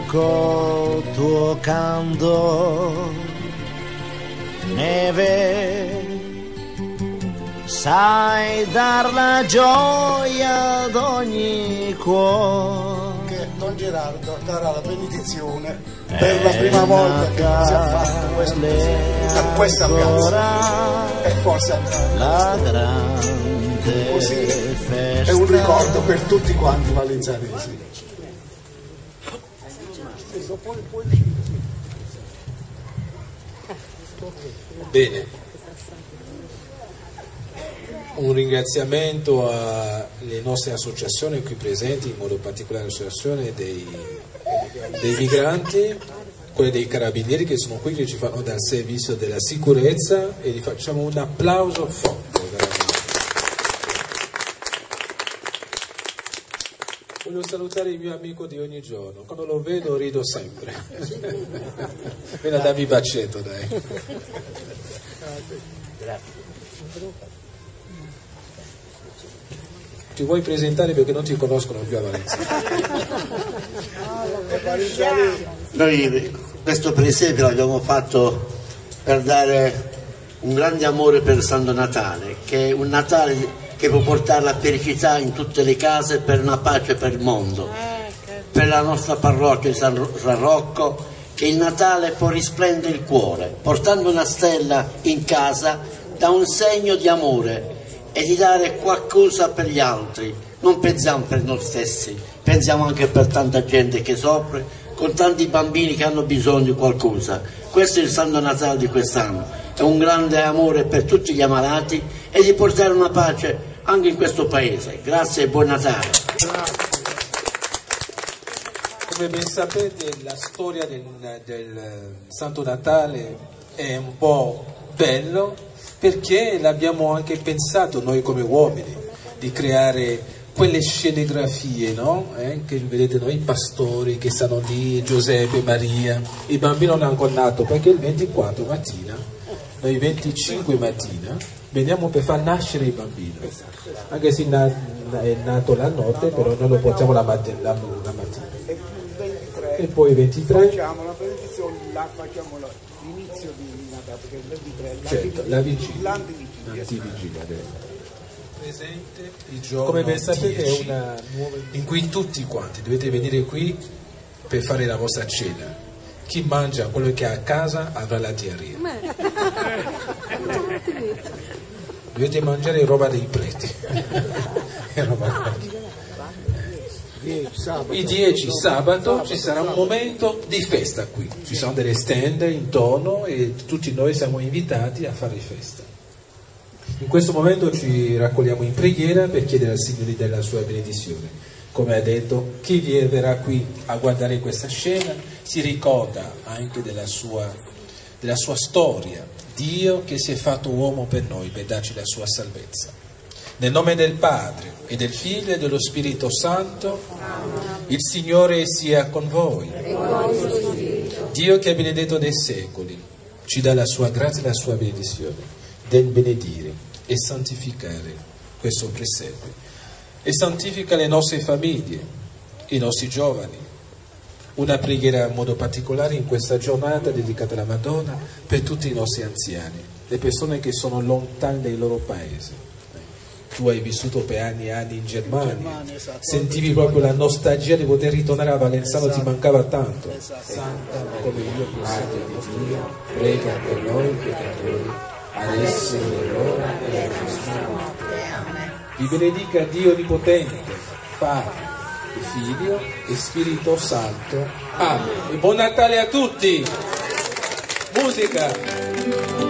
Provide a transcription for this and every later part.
col tuo canto, neve, sai dar la gioia ad ogni cuore. Che Don Gerardo darà la benedizione per la prima volta che si è fatto questo a questa piazza, e forse andrà la grande così festa. è un ricordo per tutti quanti valenzanesi. Bene, un ringraziamento alle nostre associazioni qui presenti, in modo particolare l'associazione dei migranti, quelle dei carabinieri che sono qui, che ci fanno dal servizio della sicurezza, e gli facciamo un applauso forte, veramente. Voglio salutare il mio amico di ogni giorno, quando lo vedo rido sempre. Vieni a darmi il bacetto, dai. Grazie. Ti vuoi presentare, perché non ti conoscono più a Valencia? Noi questo presepe l'abbiamo fatto per dare un grande amore per Santo Natale, che è un Natale che può portare la felicità in tutte le case, per una pace per il mondo, per la nostra parrocchia di San Rocco, che il Natale può risplendere il cuore, portando una stella in casa da un segno di amore e di dare qualcosa per gli altri. Non pensiamo per noi stessi, pensiamo anche per tanta gente che soffre, con tanti bambini che hanno bisogno di qualcosa. Questo è il Santo Natale di quest'anno, è un grande amore per tutti gli ammalati e di portare una pace anche in questo paese. Grazie e buon Natale. Come ben sapete, la storia del Santo Natale è un po' bello, perché l'abbiamo anche pensato noi come uomini, di creare quelle scenografie, no? Che vedete noi, i pastori che stanno lì, Giuseppe, Maria, il bambino non è ancora nato, perché il 24 mattina, noi il 25 mattina, veniamo per far nascere il bambino, anche se è nato la notte, però noi lo portiamo la mattina. E poi il 23 facciamo la benedizione, facciamo l'inizio di Natale, perché il 23 certo, la vigilia, l'antivigilia presente il giorno, come ben sapete, è una nuova in cui tutti quanti dovete venire qui per fare la vostra cena. Chi mangia quello che ha a casa avrà la diarrea. Dovete mangiare roba dei preti. Il 10 sabato ci sarà un momento di festa qui, ci sono delle stand intorno e tutti noi siamo invitati a fare festa. In questo momento ci raccogliamo in preghiera per chiedere al Signore della sua benedizione. Come ha detto, chi verrà qui a guardare questa scena si ricorda anche della sua storia, Dio che si è fatto uomo per noi, per darci la sua salvezza. Nel nome del Padre e del Figlio e dello Spirito Santo, il Signore sia con voi. Dio che è benedetto dei secoli ci dà la sua grazia e la sua benedizione del benedire e santificare questo presepe, e santifica le nostre famiglie, i nostri giovani. Una preghiera in modo particolare in questa giornata dedicata alla Madonna per tutti i nostri anziani, le persone che sono lontane dai loro paesi. Tu hai vissuto per anni e anni in Germania, sentivi proprio la nostalgia di poter ritornare a Valenzano, ti mancava tanto. Santa come io Madre di Dio, prega per noi peccatori, adesso è l'ora della nostra morte. Amen. Vi benedica Dio Onnipotente, Padre, Figlio e Spirito Santo. Amen. E buon Natale a tutti! Musica!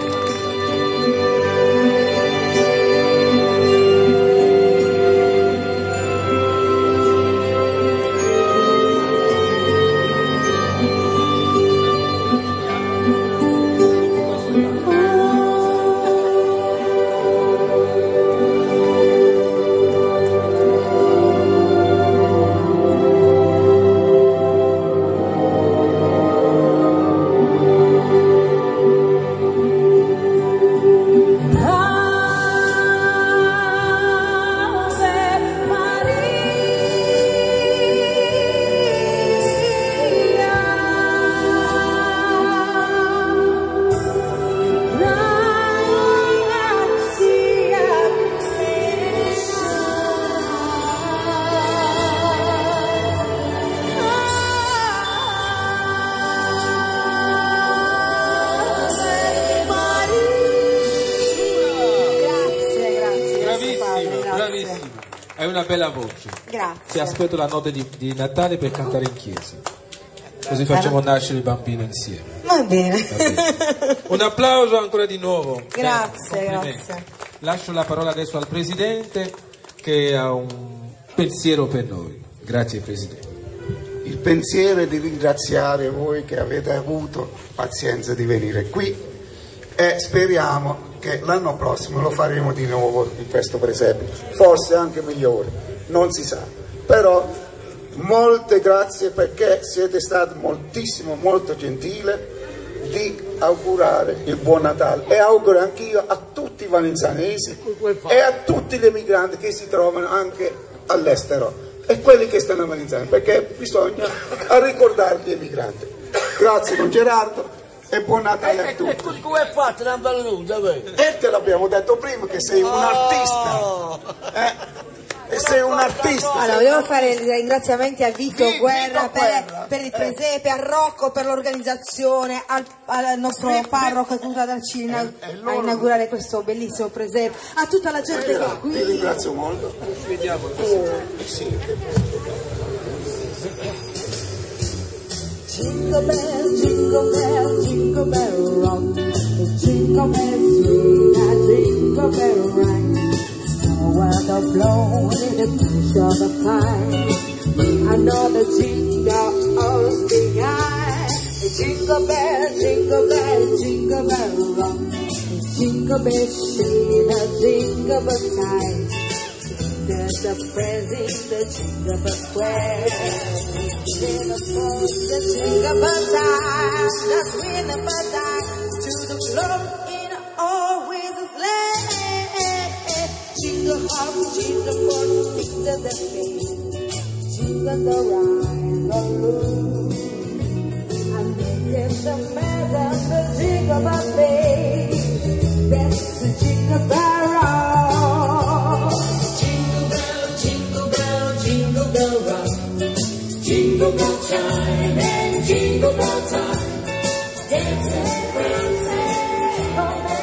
una bella voce. Grazie. Ti aspetto la notte di Natale per cantare in chiesa. Così facciamo nascere il bambino insieme. Va bene. Un applauso ancora di nuovo. Grazie, Complimenti. grazie. Lascio la parola adesso al Presidente che ha un pensiero per noi. Grazie Presidente. Il pensiero è di ringraziare voi che avete avuto pazienza di venire qui e speriamo che l'anno prossimo lo faremo di nuovo in questo presepio, forse anche migliore, non si sa, però molte grazie perché siete stati molto gentile di augurare il buon Natale e auguro anch'io a tutti i valenzanesi e a tutti gli emigranti che si trovano anche all'estero e quelli che stanno a Valenzano, perché bisogna ricordare gli emigranti. Grazie con Gerardo e buon Natale a tutti. Come è fatto? Non venuto, E te l'abbiamo detto prima che sei un artista. E sei un artista. Allora, volevo fare i ringraziamenti a Vito Guerra per il presepe, a Rocco per l'organizzazione, al nostro parroco che è venuto a darci a inaugurare questo bellissimo presepe, a tutta la gente che è qui. Ti ringrazio molto. Jingle bell, jingle bell, jingle bell rock. Jingle bell swing, a jingle bell ring. Weather blowing in the push of the pine. Another jingle all behind. Jingle bell, jingle bell, jingle bell rock. Jingle bell shine, a jingle bell time. There's a present, the jingle bell square. In the jingle bell time, the swing bell time. To the club in always a sleigh. Jingle hop, jingle ball, jingle the face, jingle the ride along. And making the man of the jingle bell face, that's the jingle bell rock. Jingle bell rock, jingle bell time and jingle bell time, dancing, prancing, oh man.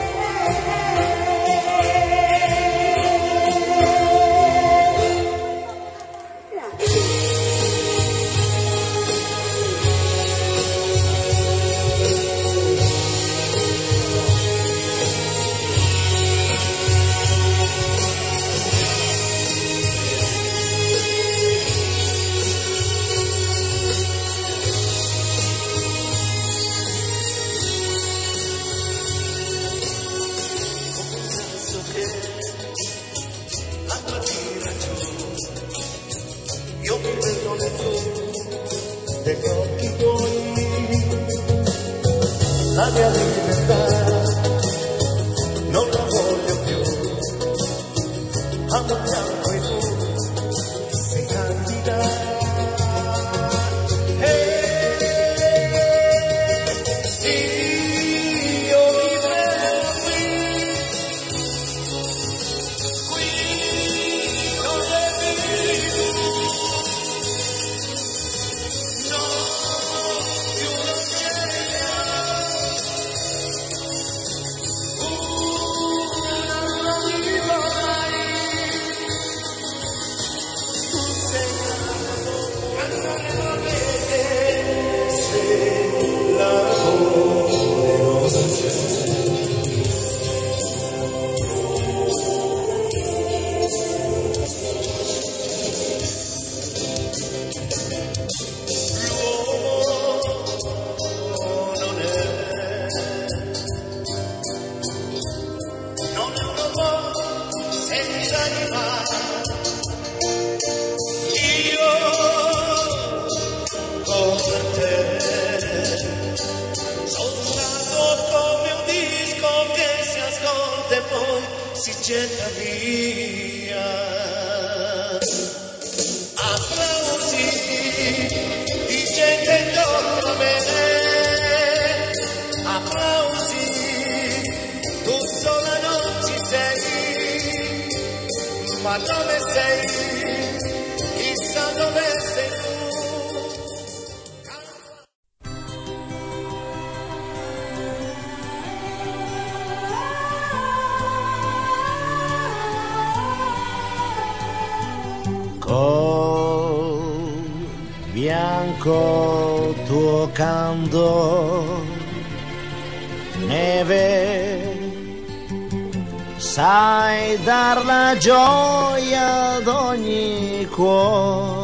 Io mi vedo degli occhi tuoi, la mia libertà non la voglio più, amo bianco e tu sei candida. Si getta via. Applausi di gente intorno a me, applausi, tu sola non ci sei, ma dove sei? Chissà dove sei tu. bianco tuo canto, neve, sai dar la gioia ad ogni cuore.